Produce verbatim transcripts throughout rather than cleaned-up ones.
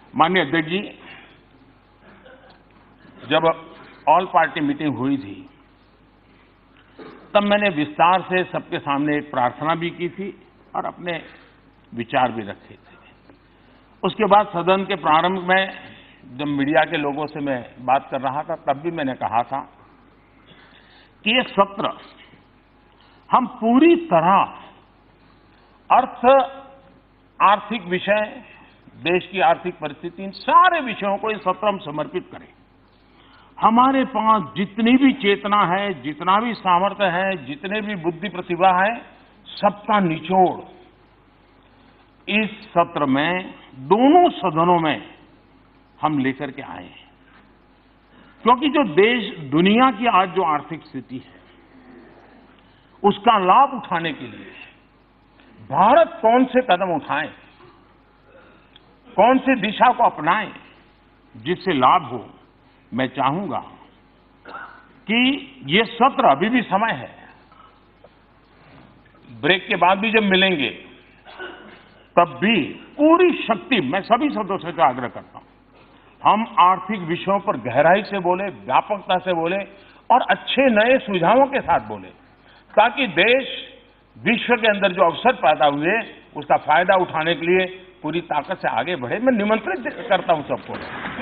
माननीय अध्यक्ष जी, जब ऑल पार्टी मीटिंग हुई थी तब मैंने विस्तार से सबके सामने एक प्रार्थना भी की थी और अपने विचार भी रखे थे। उसके बाद सदन के प्रारंभ में जब मीडिया के लोगों से मैं बात कर रहा था तब भी मैंने कहा था कि ये सत्र हम पूरी तरह अर्थ, आर्थिक विषय, देश की आर्थिक परिस्थिति, इन सारे विषयों को इस सत्र हम समर्पित करें। हमारे पास जितनी भी चेतना है, जितना भी सामर्थ्य है, जितने भी बुद्धि प्रतिभा है, सबका निचोड़ इस सत्र में दोनों सदनों में हम लेकर के आए हैं। क्योंकि जो देश, दुनिया की आज जो आर्थिक स्थिति है, उसका लाभ उठाने के लिए भारत कौन से कदम उठाए, कौन सी दिशा को अपनाए जिससे लाभ हो। मैं चाहूंगा कि ये सत्र, अभी भी समय है, ब्रेक के बाद भी जब मिलेंगे तब भी पूरी शक्ति, मैं सभी सदस्यों से आग्रह करता हूं, हम आर्थिक विषयों पर गहराई से बोले, व्यापकता से बोले और अच्छे नए सुझावों के साथ बोले, ताकि देश विश्व के अंदर जो अवसर पैदा हुए उसका फायदा उठाने के लिए पूरी ताकत से आगे बढ़े। मैं निमंत्रित करता हूं सबको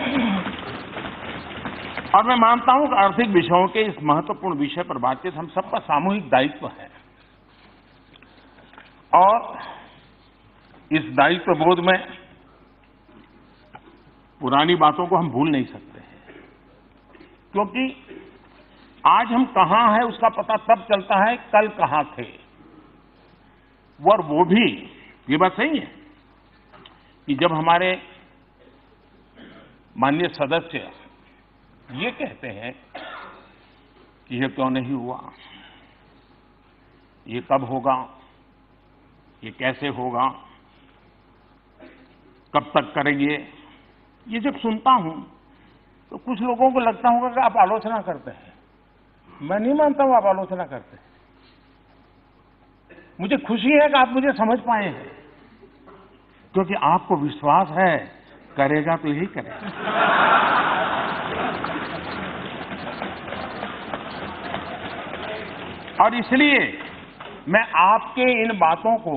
और मैं मानता हूं कि आर्थिक विषयों के इस महत्वपूर्ण विषय पर बातचीत हम सबका सामूहिक दायित्व है और इस दायित्व बोध में पुरानी बातों को हम भूल नहीं सकते हैं, क्योंकि आज हम कहां हैं उसका पता तब चलता है कल कहां थे। और वो भी, ये बात सही है कि जब हमारे माननीय सदस्य ये कहते हैं कि ये क्यों नहीं हुआ, ये कब होगा, ये कैसे होगा, कब तक करेंगे, ये जब सुनता हूं तो कुछ लोगों को लगता होगा कि आप आलोचना करते हैं। मैं नहीं मानता हूं आप आलोचना करते हैं। मुझे खुशी है कि आप मुझे समझ पाए हैं, क्योंकि आपको विश्वास है करेगा तो यही करेगा। और इसलिए मैं आपके इन बातों को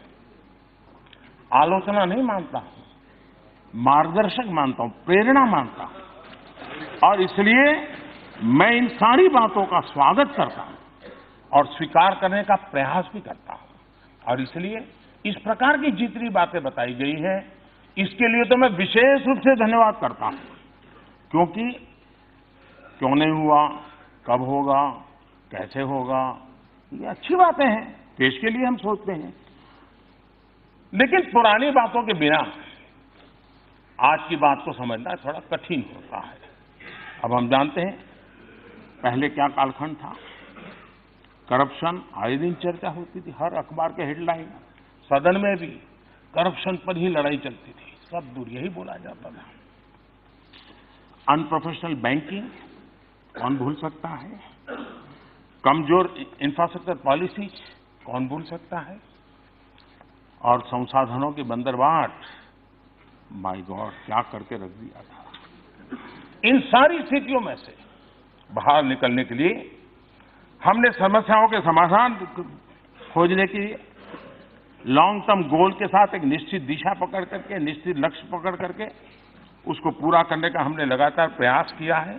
आलोचना नहीं मानता हूं, मार्गदर्शक मानता हूं, प्रेरणा मानता हूं। और इसलिए मैं इन सारी बातों का स्वागत करता हूं और स्वीकार करने का प्रयास भी करता हूं। और इसलिए इस प्रकार की जितनी बातें बताई गई है, इसके लिए तो मैं विशेष रूप से धन्यवाद करता हूं, क्योंकि क्यों नहीं हुआ, कब होगा, कैसे होगा, ये अच्छी बातें हैं, देश के लिए हम सोचते हैं। लेकिन पुरानी बातों के बिना आज की बात को समझना थोड़ा कठिन होता है। अब हम जानते हैं पहले क्या कालखंड था। करप्शन आए दिन चर्चा होती थी, हर अखबार के हेडलाइन, सदन में भी करप्शन पर ही लड़ाई चलती थी, सब दूर यही बोला जाता था। अनप्रोफेशनल बैंकिंग कौन भूल सकता है, कमजोर इंफ्रास्ट्रक्चर पॉलिसी कौन भूल सकता है, और संसाधनों की बंदरबाट, माय गॉड क्या करके रख दिया था। इन सारी स्थितियों में से बाहर निकलने के लिए हमने समस्याओं के समाधान खोजने की लॉन्ग टर्म गोल के साथ एक निश्चित दिशा पकड़ करके, निश्चित लक्ष्य पकड़ करके उसको पूरा करने का हमने लगातार प्रयास किया है।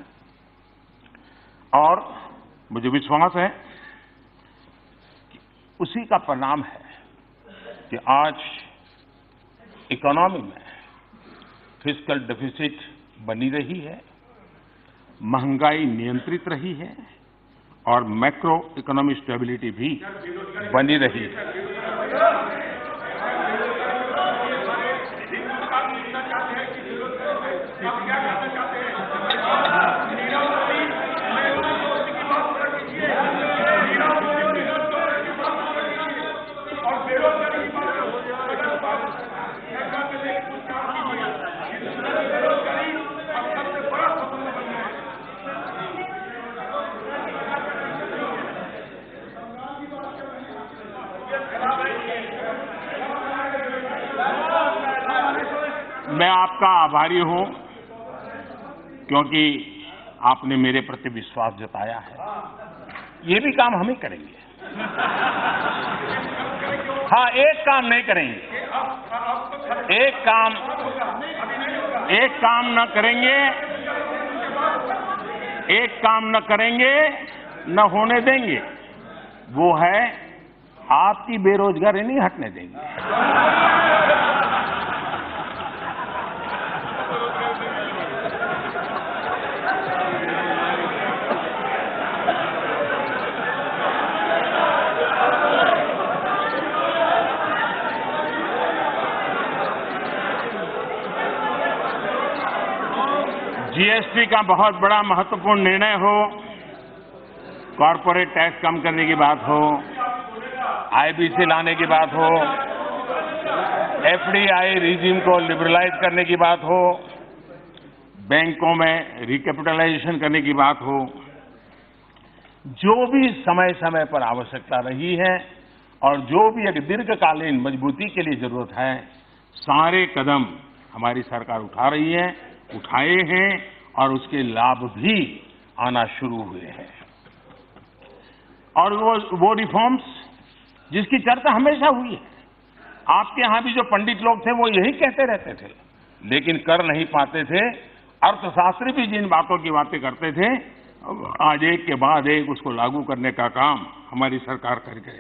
और मुझे विश्वास है कि उसी का परिणाम है कि आज इकोनॉमी में फिस्कल डेफिसिट बनी रही है, महंगाई नियंत्रित रही है और मैक्रो इकोनॉमी स्टेबिलिटी भी बनी रही है। मैं मैं आपका आभारी हूं क्योंकि आपने मेरे प्रति विश्वास जताया है। ये भी काम हम ही करेंगे। हाँ, एक काम नहीं करेंगे, एक काम एक काम न करेंगे, एक काम न करेंगे, न होने देंगे, वो है आपकी बेरोजगारी नहीं हटने देंगे। जीएसटी का बहुत बड़ा महत्वपूर्ण निर्णय हो, कॉर्पोरेट टैक्स कम करने की बात हो, आईबीसी लाने की बात हो, एफडीआई रिजीम को लिबरलाइज करने की बात हो, बैंकों में रिकैपिटलाइजेशन करने की बात हो, जो भी समय समय पर आवश्यकता रही है और जो भी एक दीर्घकालीन मजबूती के लिए जरूरत है, सारे कदम हमारी सरकार उठा रही है, उठाए हैं और उसके लाभ भी आना शुरू हुए हैं। और वो वो रिफॉर्म्स जिसकी चर्चा हमेशा हुई है, आपके यहां भी जो पंडित लोग थे वो यही कहते रहते थे, लेकिन कर नहीं पाते थे। अर्थशास्त्री भी जिन बातों की बातें करते थे, आज एक के बाद एक उसको लागू करने का काम हमारी सरकार कर गए।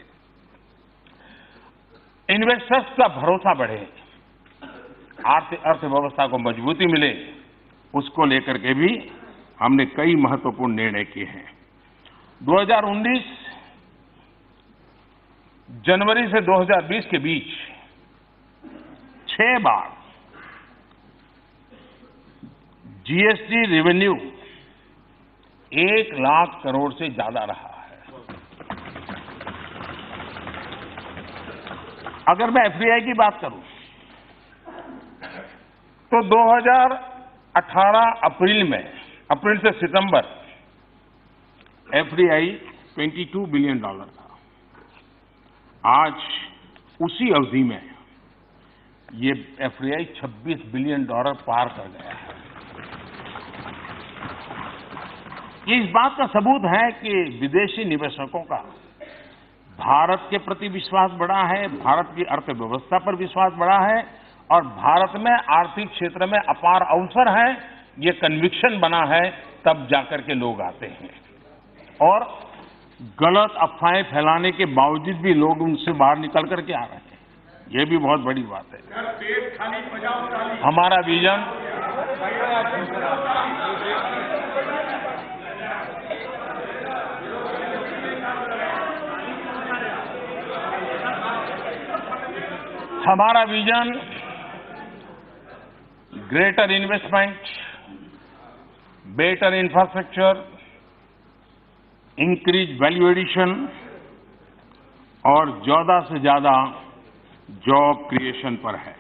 इन्वेस्टर्स का भरोसा बढ़े, अर्थव्यवस्था को मजबूती मिले, उसको लेकर के भी हमने कई महत्वपूर्ण निर्णय किए हैं। दो हज़ार उन्नीस जनवरी से दो हज़ार बीस के बीच छह बार जीएसटी रेवेन्यू एक लाख करोड़ से ज्यादा रहा है। अगर मैं एफडीआई की बात करूं तो दो हज़ार अठारह अप्रैल में अप्रैल से सितंबर एफडीआई बाईस बिलियन डॉलर था। आज उसी अवधि में ये एफडीआई छब्बीस बिलियन डॉलर पार कर गया है। ये इस बात का सबूत है कि विदेशी निवेशकों का भारत के प्रति विश्वास बढ़ा है, भारत की अर्थव्यवस्था पर विश्वास बढ़ा है और भारत में आर्थिक क्षेत्र में अपार अवसर है, ये कन्विक्शन बना है, तब जाकर के लोग आते हैं। और गलत अफवाहें फैलाने के बावजूद भी लोग उनसे बाहर निकल करके आ रहे हैं, ये भी बहुत बड़ी बात है। हमारा विजन हमारा vision greater investment, better infrastructure, increase value addition और ज्यादा से ज्यादा जॉब क्रिएशन पर है।